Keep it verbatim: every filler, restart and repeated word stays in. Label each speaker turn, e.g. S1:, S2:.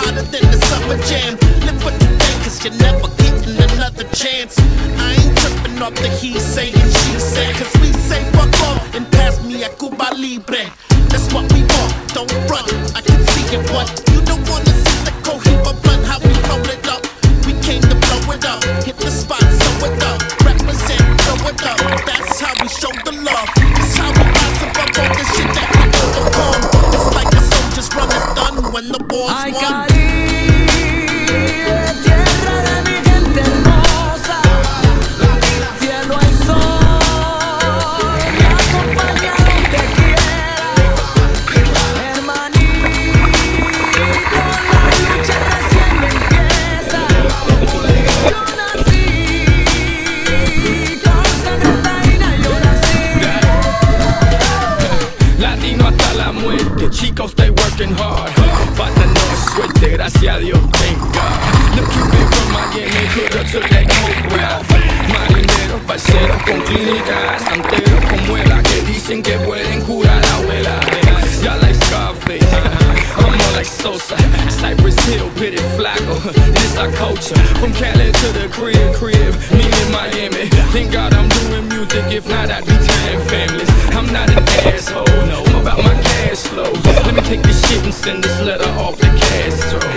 S1: hotter than the summer jam. Live for today, cause you're never getting another chance. I ain't tripping off the he say and she said, cause we say fuck off and pass me a Cuba Libre. That's what we want, don't run, I can see it, but you don't wanna see the Cohiba blunt, how we roll it up. We came to blow it up, hit the spot, sew it up, represent, throw it up. That's how we show the love. It's how we rise above all the shit that we overcome. It's like a soldier's run is done when the war's
S2: Ay,
S1: won.
S2: Caribe, tierra de mi gente hermosa, cielo hay sol, me acompaña donde quiera, hermanito, la lucha recién empieza. Yo nací con sangre taína, yo nací.
S3: Latino hasta la muerte, chicos, stay working hard. Pata no es suerte, gracias a Dios, thank God. Look, you been from Miami, coulda took that coke route. Marineros, parceros con clínicas, santeros con muela que dicen que pueden curar a abuela. Y'all like Scarface, I'm more like Sosa. Cypress Hill, pitted Flacco, this our culture. From Cali to the crib, crib, me in Miami. Thank God I'm doing music, if not I'd be tearing families. I'm not an asshole, no, I'm about my cash flow. Let me take this shit and send this letter off the Castro.